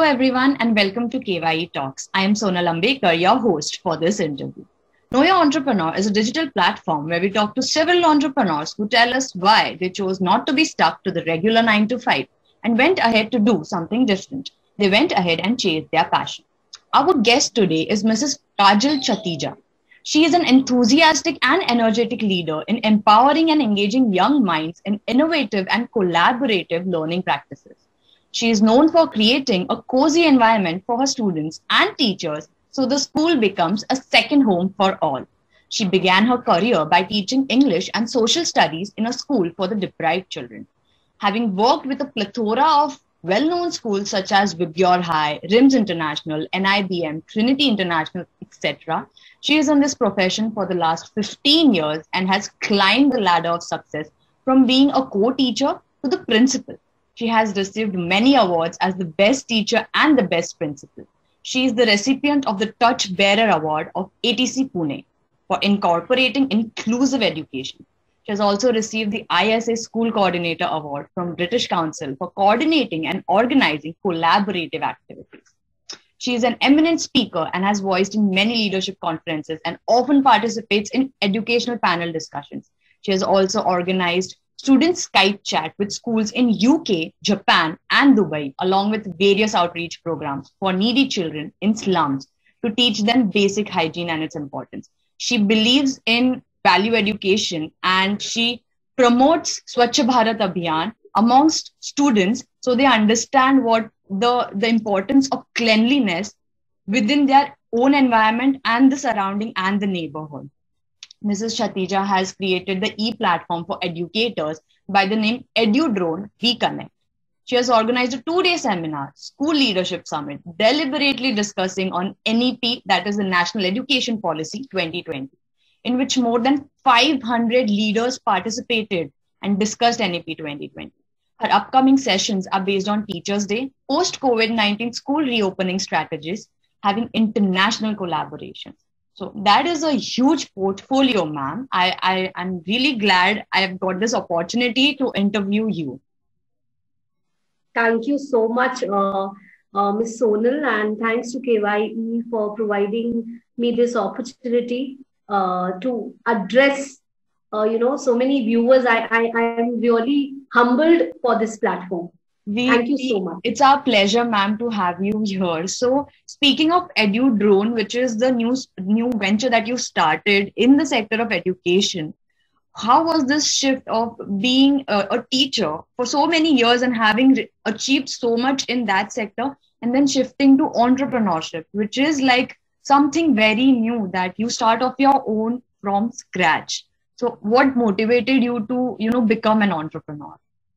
everyone, and welcome to KYE Talks. I am Sonal Ambekar, your host for this interview. Know Your Entrepreneur is a digital platform where we talk to several entrepreneurs who tell us why they chose not to be stuck to the regular 9 to 5 and went ahead to do something different. They went ahead and chased their passion. Our guest today is Mrs. Kajal Chatija. She is an enthusiastic and energetic leader in empowering and engaging young minds in innovative and collaborative learning practices. She is known for creating a cozy environment for her students and teachers so the school becomes a second home for all. She began her career by teaching English and social studies in a school for the deprived children. Having worked with a plethora of well-known schools such as Vibgyor High, RIMS International, NIBM, Trinity International, etc., she is in this profession for the last 15 years and has climbed the ladder of success from being a co-teacher to the principal. She has received many awards as the best teacher and the best principal. She is the recipient of the Touch Bearer Award of ATC Pune for incorporating inclusive education. She has also received the ISA School Coordinator Award from British Council for coordinating and organizing collaborative activities. She is an eminent speaker and has voiced in many leadership conferences and often participates in educational panel discussions. She has also organized student Skype chat with schools in UK, Japan, and Dubai, along with various outreach programs for needy children in slums to teach them basic hygiene and its importance. She believes in value education and she promotes Swachh Bharat Abhiyan amongst students so they understand what the importance of cleanliness within their own environment and the surrounding and the neighborhood. Mrs. Chatija has created the e-platform for educators by the name EduDrone WeConnect. She has organized a 2-day seminar, School Leadership Summit, deliberately discussing on NEP, that is the National Education Policy 2020, in which more than 500 leaders participated and discussed NEP 2020. Her upcoming sessions are based on Teachers' Day, post-COVID-19 school reopening strategies, having international collaborations. So that is a huge portfolio, ma'am. I'm really glad I've got this opportunity to interview you. Thank you so much, Ms. Sonal, and thanks to KYE for providing me this opportunity to address, so many viewers. I am really humbled for this platform. Thank you so much. It's our pleasure, ma'am, to have you here. So speaking of EduDrone, which is the new venture that you started in the sector of education, how was this shift of being a teacher for so many years and having achieved so much in that sector and then shifting to entrepreneurship, which is like something very new that you start off your own from scratch. So what motivated you to, become an entrepreneur?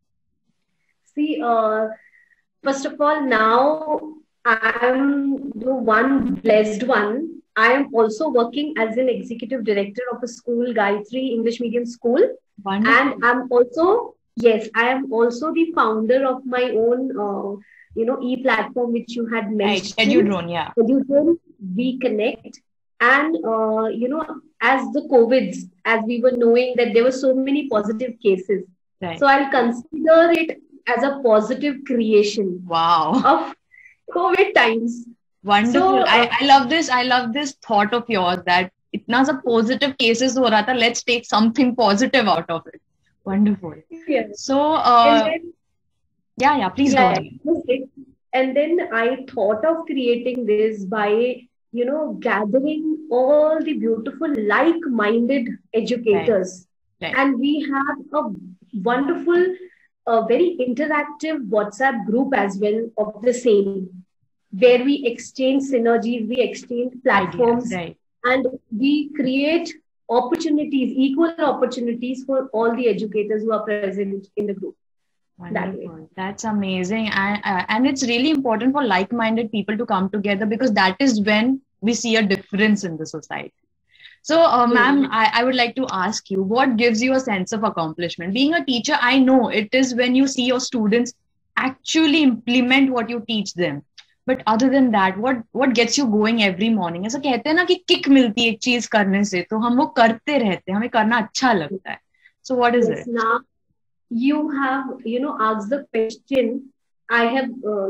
See, first of all, now I am the one blessed one. I am also working as an executive director of a school, Gayatri English Medium School. Wonderful. And I'm also, I am also the founder of my own, e-platform, which you had mentioned. Right. EduDrone, yeah. EduDrone WeConnect. And, as the COVIDs, as we were knowing that there were so many positive cases. Right. So I'll consider it as a positive creation. Wow. Of COVID times. Wonderful. So, I love this. I love this thought of yours that itna sa positive cases ho raha tha, let's take something positive out of it. Wonderful. Yeah. So, please go ahead. And then I thought of creating this by, gathering all the beautiful like-minded educators. Right. And we have a wonderful, very interactive WhatsApp group as well of the same, where we exchange synergies, we exchange platforms, right. And we create opportunities, equal opportunities for all the educators who are present in the group. Wonderful. That's amazing. And it's really important for like-minded people to come together because that is when we see a difference in the society. So, ma'am, I would like to ask you, what gives you a sense of accomplishment? Being a teacher, I know it is when you see your students actually implement what you teach them. But other than that, what gets you going every morning? ऐसा कहते हैं ना कि kick मिलती है एक चीज करने से, तो हम वो करते रहते हैं, हमें करना अच्छा लगता है. So what is it? Now, you have, asked the question I have,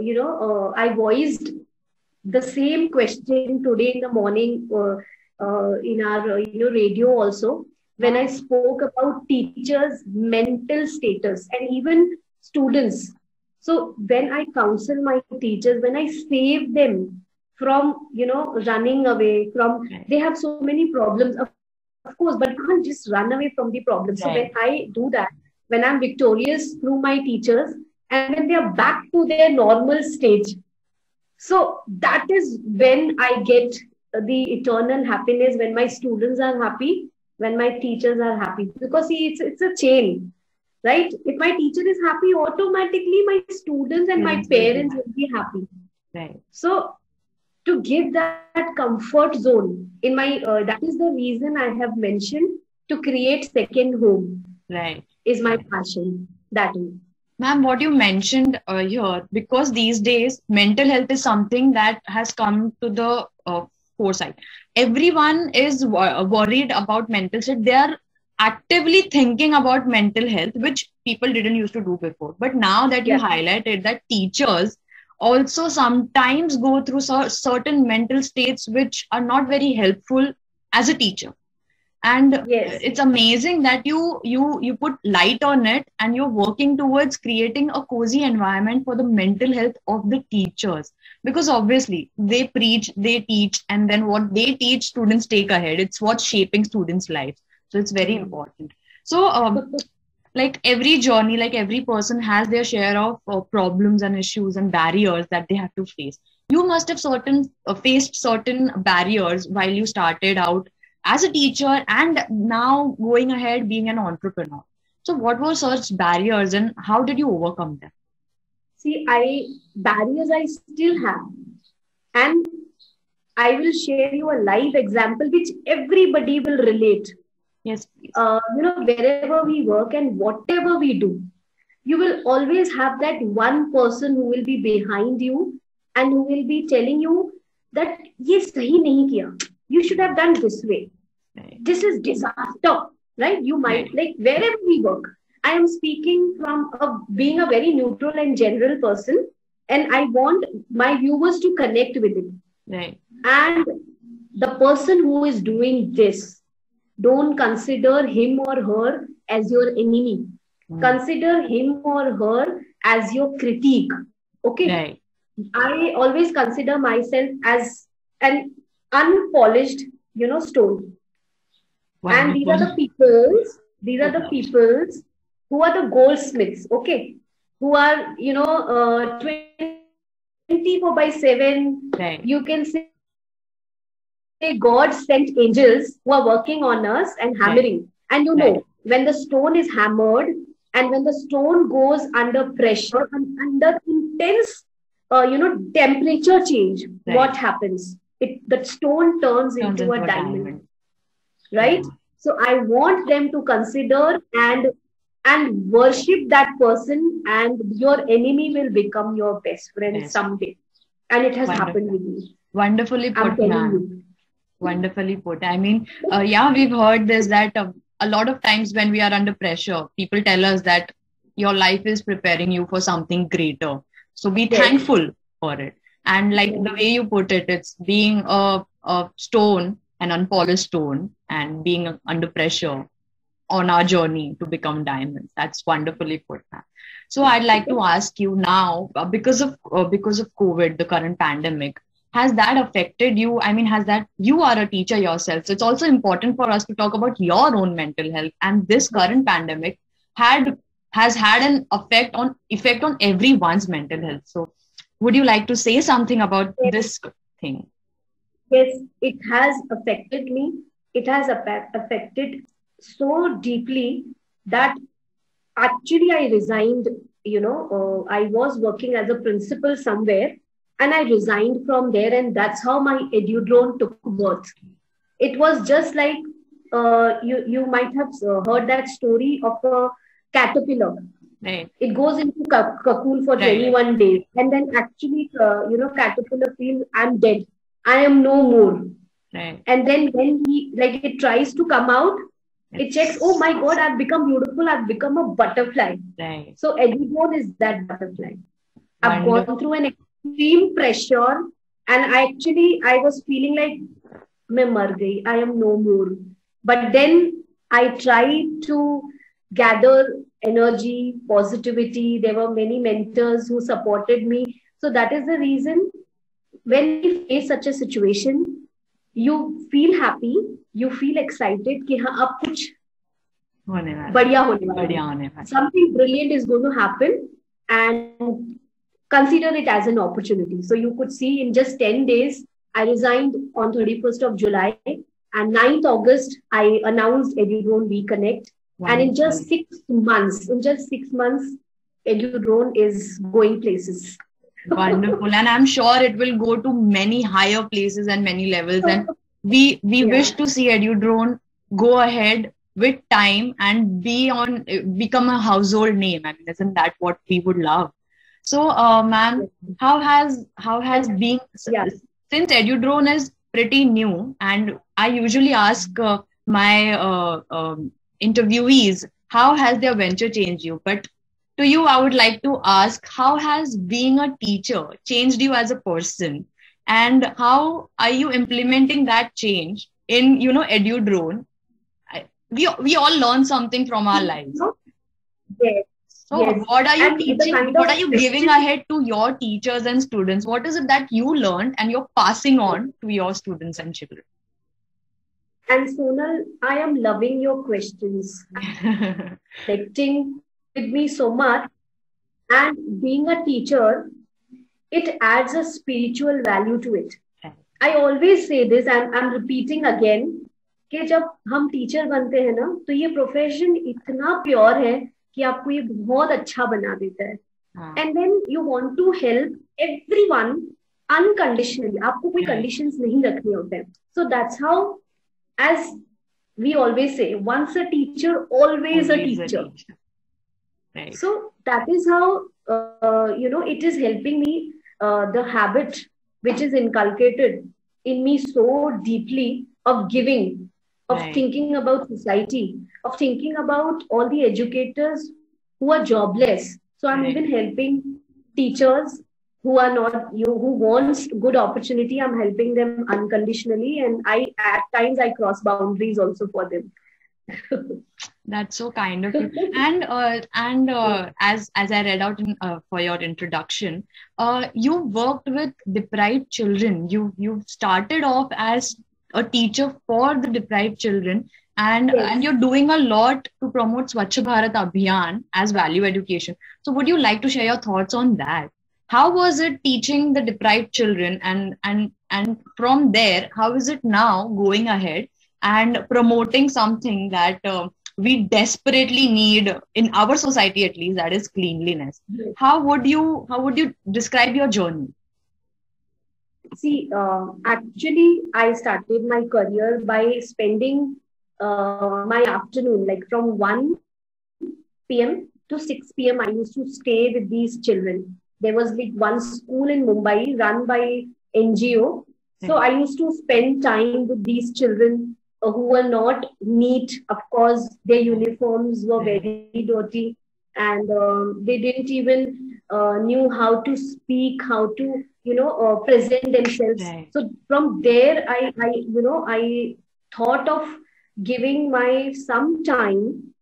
I voiced the same question today in the morning in our, radio also, when I spoke about teachers' mental status and even students. So when I counsel my teachers, when I save them from, running away from, they have so many problems, of course, but you can't just run away from the problem. So when I do that, when I'm victorious through my teachers, and when they are back to their normal stage, so that is when I get the eternal happiness, when my students are happy, when my teachers are happy. Because see, it's a chain, right? If my teacher is happy, automatically my students and my parents will be happy. Right. So to give that comfort zone in my, that is the reason I have mentioned to create second home. Right. Is my passion. That is. Ma'am, what you mentioned here, because these days mental health is something that has come to the foresight. Everyone is worried about mental health. They are actively thinking about mental health, which people didn't used to do before. But now that you highlighted that teachers also sometimes go through certain mental states which are not very helpful as a teacher. And it's amazing that you put light on it, and you're working towards creating a cozy environment for the mental health of the teachers. Because obviously they preach, they teach, and then what they teach, students take ahead. It's what's shaping students' lives. So it's very important. So like every journey, like every person has their share of problems and issues and barriers that they have to face. You must have faced certain barriers while you started out as a teacher, and now going ahead being an entrepreneur. So what were such barriers and how did you overcome them? See, barriers I still have. And I will share you a live example which everybody will relate. Yes, please. Wherever we work and whatever we do, you will always have that one person who will be behind you and who will be telling you that, ye sahi nahi kiya. You should have done this way. Right. This is disaster, right? You might, like wherever we work. I am speaking from being a very neutral and general person, and I want my viewers to connect with it. Right. And the person who is doing this, don't consider him or her as your enemy. Consider him or her as your critique. Okay. Right. I always consider myself as an unpolished, stone. Wonderful. And these are the peoples who are the goldsmiths, okay, who are 24/7. Right. You can say God sent angels who are working on us and hammering. Right. And when the stone is hammered and when the stone goes under pressure and under intense temperature change, what happens? The stone turns into a diamond. Right? Yeah. So I want them to consider and worship that person, and your enemy will become your best friend someday. And it has happened with me. Wonderfully put, ma'am. Wonderfully put. I mean, we've heard this, that a lot of times when we are under pressure, people tell us that your life is preparing you for something greater. So be thankful for it. And like the way you put it, it's being a stone, an unpolished stone, and being under pressure on our journey to become diamonds. That's wonderfully put, ma'am. So I'd like to ask you now, because of COVID, the current pandemic, has that affected you? I mean, you are a teacher yourself, so it's also important for us to talk about your own mental health. And this current pandemic has had an effect on everyone's mental health. So would you like to say something about this thing? Yes, it has affected me. It has affected so deeply that actually I resigned. I was working as a principal somewhere, and I resigned from there, and that's how my EduDrone took birth. It was just like you might have heard that story of a caterpillar. Right. It goes into cocoon for 21 days, and then actually, caterpillar feels, I'm dead. I am no more. Right. And then when it tries to come out, it checks, oh my God, I've become beautiful. I've become a butterfly. Right. So EduDrone is that butterfly. I've gone through an extreme pressure, and I was feeling like मैं मर गई, I am no more. But then I tried to gather energy, positivity. There were many mentors who supported me. So that is the reason when you face such a situation, you feel happy, you feel excited कि हाँ अब कुछ बढ़िया होने वाला है. Something brilliant is going to happen, and consider it as an opportunity. So you could see in just 10 days, I resigned on 31st of July, and 9th August, I announced EduDrone WeConnect. Wow. And in just 6 months, EduDrone is going places. Wonderful. And I'm sure it will go to many higher places and many levels. And we wish to see EduDrone go ahead with time and become a household name. I mean, isn't that what we would love? So, ma'am, how has being, since EduDrone is pretty new, and I usually ask my interviewees, how has their venture changed you? But to you, I would like to ask, how has being a teacher changed you as a person? And how are you implementing that change in, EduDrone? We all learn something from our lives. Yes. So what are you teaching? What are you giving ahead to your teachers and students? What is it that you learned and you're passing on to your students and children? And Sonal, I am loving your questions. Connecting with me so much. And being a teacher, it adds a spiritual value to it. I always say this, and I'm repeating again, कि जब हम teacher बनते हैं ना, तो ये profession इतना pure है कि आपको ये बहुत अच्छा बना देता है. And then you want to help everyone unconditionally. आपको कोई कंडीशंस नहीं रखने होते हैं. So that's how, as we always say, once a teacher always a teacher. So that is how it is helping me, the habit which is inculcated in me so deeply of giving, of thinking about society, of thinking about all the educators who are jobless. So I'm even helping teachers who are not, who wants good opportunity. I'm helping them unconditionally, and at times I cross boundaries also for them. That's so kind of you. And as I read out for your introduction, you worked with deprived children. You started off as a teacher for the deprived children, and you're doing a lot to promote Swachh Bharat Abhiyan as value education. So would you like to share your thoughts on that? How was it teaching the deprived children, and from there, how is it now going ahead and promoting something that we desperately need in our society, at least, that is cleanliness? How would you describe your journey? See, actually, I started my career by spending my afternoon, like from 1 p.m. to 6 p.m. I used to stay with these children. There was like one school in Mumbai run by NGO. So I used to spend time with these children who were not neat. Of course, their uniforms were very dirty, and they didn't even knew how to speak, how to present themselves. So from there, I thought of giving my some time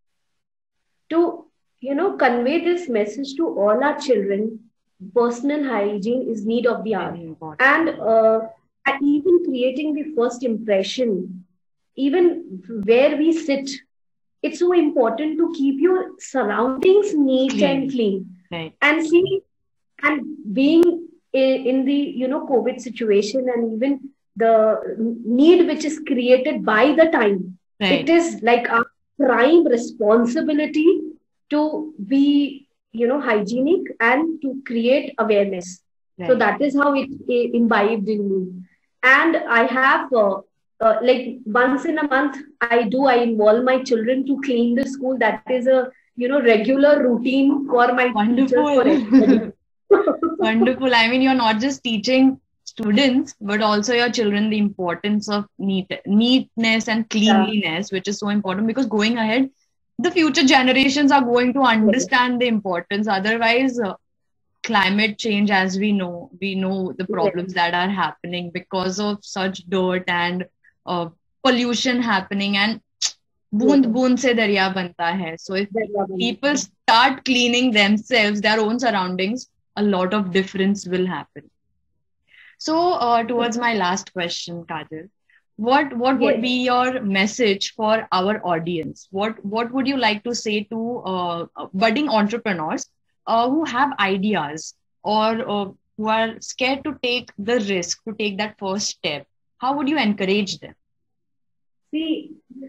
to convey this message to all our children. Personal hygiene is need of the hour, and even creating the first impression, even where we sit. It's so important to keep your surroundings neat and clean. And see, and being in the COVID situation, and even the need which is created by the time, it is like our prime responsibility to be hygienic and to create awareness. So that is how it imbibed in me. And I have like once in a month I involve my children to clean the school. That is a regular routine for my teachers, for everybody. Wonderful. I mean, you're not just teaching students, but also your children the importance of neatness and cleanliness, which is so important, because going ahead, the future generations are going to understand the importance. Otherwise, climate change, as we know the problems that are happening because of such dirt and pollution happening, and boond boond se darya banta hai. So if people start cleaning themselves, their own surroundings, a lot of difference will happen. So towards my last question, Kajal, what would be your message for our audience? What would you like to say to budding entrepreneurs who have ideas, or who are scared to take the risk, to take that first step? How would you encourage them? See,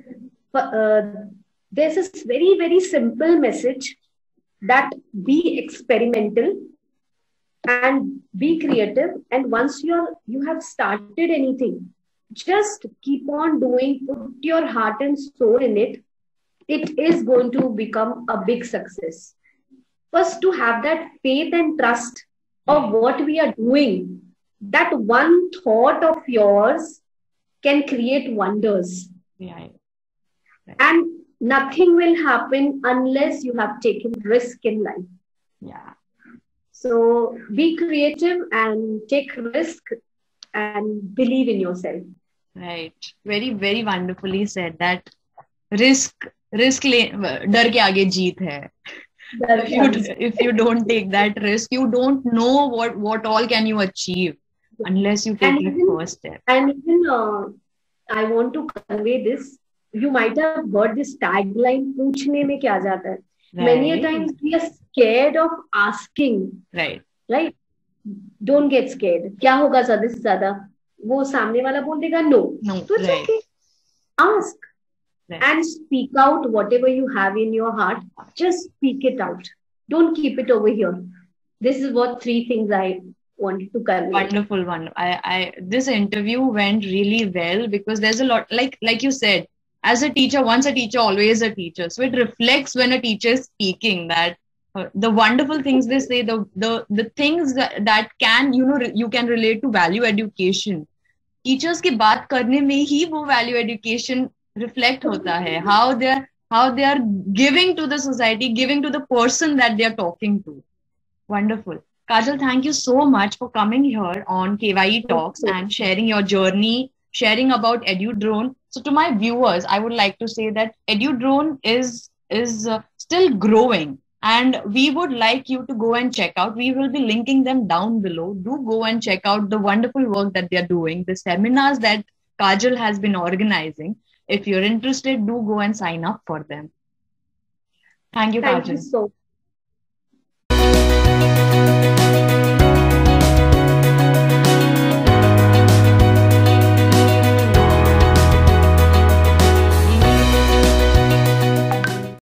there's this very, very simple message that be experimental and be creative. And once you have started anything, just keep on doing, put your heart and soul in it. It is going to become a big success. First, to have that faith and trust of what we are doing, that one thought of yours can create wonders. Yeah. And nothing will happen unless you have taken risk in life. Yeah. So be creative and take risk and believe in yourself. Right. Very, very wonderfully said that risk डर के आगे जीत है. If you don't take that risk, you don't know what all can you achieve unless you take the first step. And even I want to convey this. You might have heard this tagline, पूछने में क्या जाता है. Many a times we are scared of asking. Right. Don't get scared. क्या होगा ज़्यादा से ज़्यादा? वो सामने वाला बोल देगा no. तो it's okay. Ask. Right. And speak out whatever you have in your heart. Just speak it out. Don't keep it over here. This is what 3 things I wanted to convey. Wonderful one. This interview went really well because there's a lot, like you said, as a teacher, once a teacher, always a teacher. So it reflects when a teacher is speaking that the wonderful things they say, the things that can, you can relate to value education. Teachers की बात करने में ही वो value education reflect hota hai, how they are giving to the society, giving to the person that they are talking to. Wonderful. Kajal, thank you so much for coming here on KYE Talks and sharing your journey, sharing about EduDrone. So to my viewers, I would like to say that EduDrone is still growing, and we would like you to go and check out. We will be linking them down below. Do go and check out the wonderful work that they are doing, the seminars that Kajal has been organizing. If you're interested, do go and sign up for them. Thank you, Kajal. Thank you so much.